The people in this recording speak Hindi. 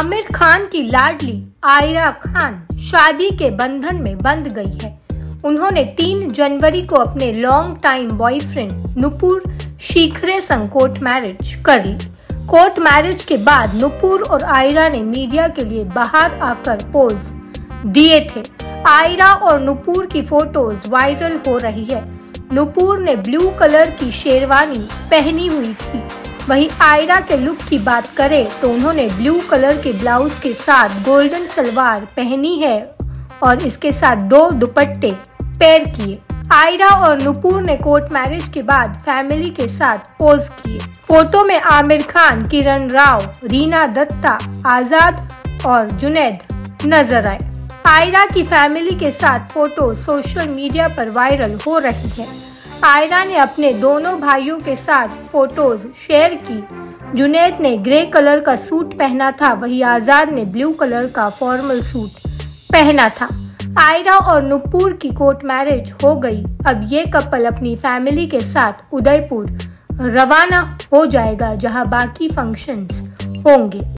आमिर खान की लाडली आयरा खान शादी के बंधन में बंध गई है। उन्होंने 3 जनवरी को अपने लॉन्ग टाइम बॉयफ्रेंड नुपुर शिखरे संग कोर्ट मैरिज कर ली। कोर्ट मैरिज के बाद नुपुर और आयरा ने मीडिया के लिए बाहर आकर पोज दिए थे। आयरा और नुपुर की फोटोज वायरल हो रही है। नुपुर ने ब्लू कलर की शेरवानी पहनी हुई थी। वहीं आयरा के लुक की बात करें तो उन्होंने ब्लू कलर के ब्लाउज के साथ गोल्डन सलवार पहनी है और इसके साथ 2 दुपट्टे पेयर किए। आयरा और नुपुर ने कोर्ट मैरिज के बाद फैमिली के साथ पोज किए। फोटो में आमिर खान, किरण राव, रीना दत्ता, आजाद और जुनैद नजर आए। आयरा की फैमिली के साथ फोटो सोशल मीडिया पर वायरल हो रही है। आयरा ने अपने दोनों भाइयों के साथ फोटोज शेयर की। जुनैद ने ग्रे कलर का सूट पहना था, वहीं आजाद ने ब्लू कलर का फॉर्मल सूट पहना था। आयरा और नुपुर की कोर्ट मैरिज हो गई। अब ये कपल अपनी फैमिली के साथ उदयपुर रवाना हो जाएगा, जहां बाकी फंक्शंस होंगे।